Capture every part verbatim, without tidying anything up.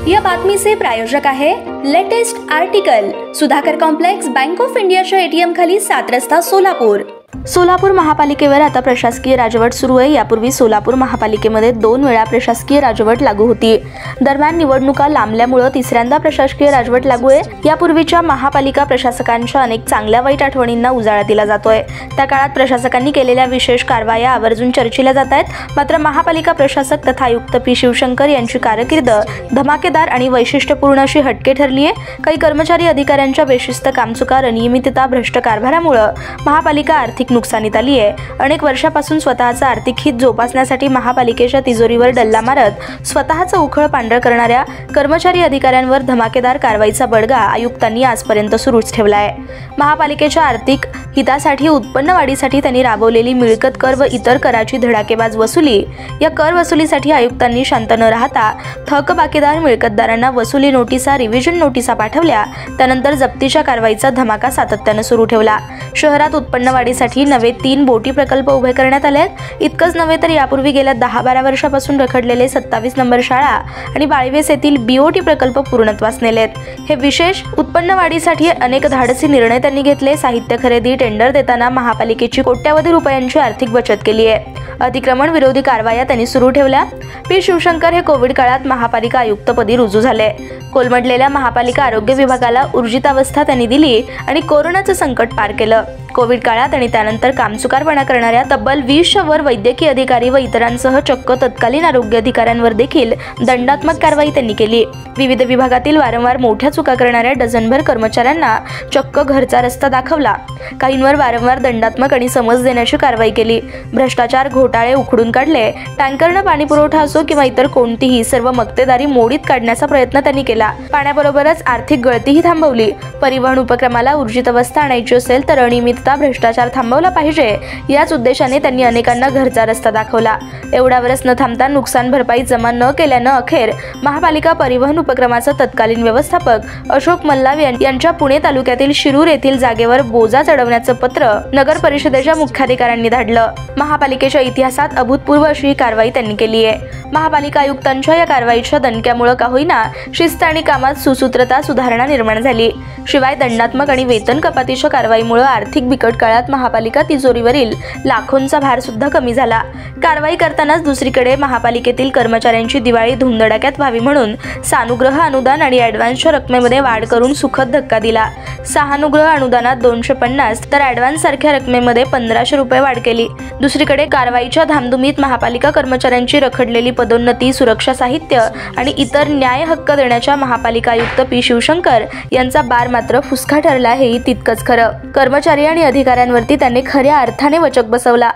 या बातमीचे प्रायोजक आहे latest article, Sudhakar complex, bank of इंडियाच्या एटीएम खाली, सात रस्ता, सोलापूर। सोलापूर महापालिकेवर आता प्रशासकीय राजवट सुरू आहे। यापूर्वी सोलापूर महापालिकेमध्ये दोन वेळा प्रशासकीय राजवट लागू होती। दरम्यान निवडणुका लांबल्यामुळे तिसऱ्यांदा प्रशासकीय राजवट लागू आहे। यापूर्वीच्या महापालिका प्रशासकांच्या अनेक चांगल्या वाईट आठवणींना उजाळा दिला जातोय। त्या काळात प्रशासकांनी केलेल्या विशेष कारवाया आवर्जून चर्चिल्या जात आहेत। मात्र महापालिका प्रशासक तथा आयुक्त पी शिवशंकर यांची कारकीर्द धमाकेदार आणि वैशिष्ट्यपूर्ण अशी हटके ठरली आहे। काही कर्मचारी अधिकाऱ्यांच्या बेशिस्त कामचुका, अनियमितता, भ्रष्ट कारभारामुळे महापालिका आर्थिक नुकसानीत आली आहे। अनेक वर्षापासून स्वतःचं आर्थिक हित जोपासण्यासाठी महापालिकेच्या तिजोरीवर डल्ला मारत स्वतःचं उखळ पांढर करणाऱ्या कर्मचारी अधिकाऱ्यांवर धमाकेदार कारवाईचा बडगा आयुक्तांनी आजपर्यंत सुरूच ठेवला आहे। महापालिकेच्या आर्थिक हितासाठी, उत्पन्न वाढीसाठी त्यांनी राबवलेली मिळकत कर व इतर कराची धडाकेबाज वसुली, या कर वसुलीसाठी आयुक्तांनी शांत न राहता थकबाकीदार मिळकतदारांना वसुली नोटिसा, रिव्हिजन नोटिसा पाठवल्या। त्यानंतर जप्तीच्या कारवाईचा धमाका सातत्याने सुरू ठेवला। शहरात उत्पन्न वाढीसाठी नवे तीन बोटी प्रकल्प उभे करण्यात आले। इतकंच नव्हे तर यापूर्वी गेल्या दहा बारा वर्षापासून रखडलेले सत्तावीस नंबर शाळा आणि बाळवेस येथील बीओटी प्रकल्प पूर्णत्वास नेलेत। हे विशेष उत्पन्न वाढीसाठी अनेक धाडसी निर्णय त्यांनी घेतले। साहित्य खरेदी, टेंडर देताना महापालिकेची कोट्यावधी रुपयांची आर्थिक बचत केली आहे। अतिक्रमण विरोधी कारवाया त्यांनी सुरू ठेवल्या। पी शिवशंकर हे कोविड काळात महापालिका आयुक्तपदी रुजू झाले। कोलमडलेल्या महापालिका आरोग्य विभागाला ऊर्जितावस्था त्यांनी दिली आणि कोरोनाचं संकट पार केलं। कोविड काळात आणि त्यानंतर कामचुकारपणा करणाऱ्या तब्बल वीसच्या वर वैद्यकीय अधिकारी व इतरांसह चक्क तत्कालीन आरोग्य अधिकाऱ्यांवर देखील दंडात्मक कारवाई त्यांनी केली। विविध विभागातील वारंवार मोठ्या चुका करणाऱ्या डझनभर कर्मचाऱ्यांना चक्क घरचा रस्ता दाखवला। काहींवर वारंवार दंडात्मक आणि समज देण्याची कारवाई केली। भ्रष्टाचार, घोटाळे उखडून काढले। टँकरनं पाणी पुरवठा असो किंवा इतर कोणतीही सर्व मक्तेदारी मोडीत काढण्याचा प्रयत्न त्यांनी केला। पाण्याबरोबरच आर्थिक गळतीही थांबवली। परिवहन उपक्रमाला ऊर्जित अवस्था आणायची असेल तर अनियमितता, भ्रष्टाचार थांबवला पाहिजे, याच उद्देशाने त्यांनी अनेकांना घरचा रस्ता दाखवला। एवढ्यावरच न थांबता नुकसान भरपाई जमा न केल्यानं अखेर महापालिका परिवहन उपक्रमाचा तत्कालीन व्यवस्थापक अशोक मल्लाव यांच्या पुणे तालुक्यातील शिरूर येथील जागेवर बोजा चढवण्याचं पत्र नगर परिषदेच्या मुख्याधिकाऱ्यांनी धाडलं। महापालिकेच्या इतिहासात अभूतपूर्व अशी कारवाई त्यांनी केली आहे। महापालिका आयुक्तांच्या या कारवाईच्या दणक्यामुळे का होईना शिस्त आणि कामात सुसूत्रता, सुधारणा निर्माण झाली। शिवाय दंडात्मक आणि वेतन कपातीच्या कारवाईमुळे आर्थिक बिकट काळात महापालिका तिजोरीवरील लाखोंचा भार सुद्धा कमी झाला। कारवाई करतानाच दुसरीकडे महापालिकेतील कर्मचाऱ्यांची दिवाळी धुमधडाक्यात व्हावी म्हणून सानुग्रह अनुदान आणि ॲडव्हान्सच्या रकमेमध्ये वाढ करून सुखद धक्का दिला। सहानुग्रह अनुदानात दोनशे पन्नास तर ॲडव्हान्स सारख्या रकमेमध्ये पंधराशे रुपये वाढ केली। दुसरीकडे कारवाईच्या धामधुमीत महापालिका कर्मचाऱ्यांची रखडलेली पदोन्नती, सुरक्षा साहित्य आणि इतर न्याय हक्क देण्याच्या महापालिका आयुक्त पी शिवशंकर यांचा बार मात्र फुसका ठरला, हेही तितकंच खरं। कर्मचारी आणि अधिकाऱ्यांवरती त्यांनी खऱ्या अर्थाने वचक बसवला।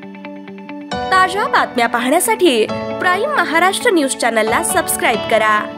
ताज्या बातम्या पाहण्यासाठी प्राईम महाराष्ट्र न्यूज चॅनलला सबस्क्राईब करा।